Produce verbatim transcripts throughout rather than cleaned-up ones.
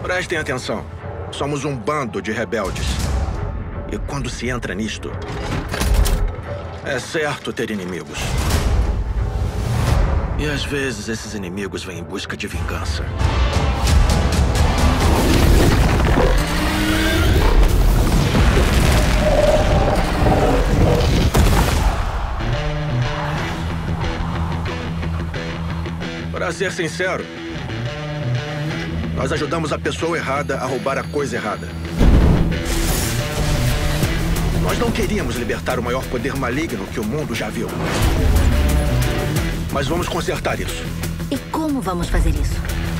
Prestem atenção. Somos um bando de rebeldes. E quando se entra nisto, é certo ter inimigos. E às vezes esses inimigos vêm em busca de vingança. Para ser sincero, nós ajudamos a pessoa errada a roubar a coisa errada. Nós não queríamos libertar o maior poder maligno que o mundo já viu. Mas vamos consertar isso. E como vamos fazer isso?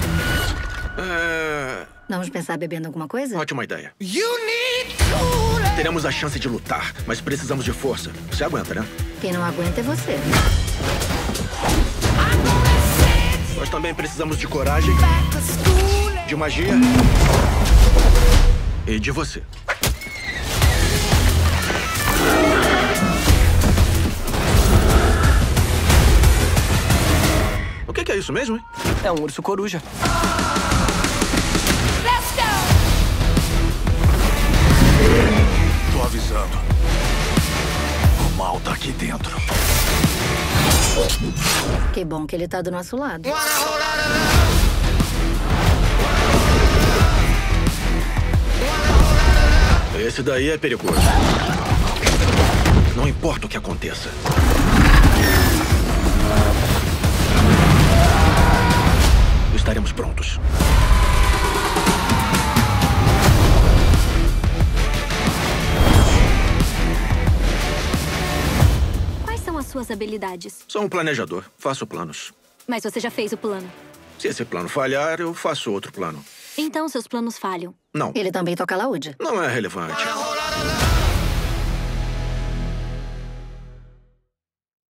É... Vamos pensar bebendo alguma coisa? Ótima ideia. Teremos a chance de lutar, mas precisamos de força. Você aguenta, né? Quem não aguenta é você. Nós também precisamos de coragem, de magia e de você. O que que é isso mesmo, hein? É um urso coruja. Tô avisando. O mal tá aqui dentro. Que bom que ele tá do nosso lado. Esse daí é perigoso. Não importa o que aconteça. Estaremos prontos. Quais são as suas habilidades? Sou um planejador. Faço planos. Mas você já fez o plano. Se esse plano falhar, eu faço outro plano. Então seus planos falham. Não. Ele também toca alaúde. Não é relevante.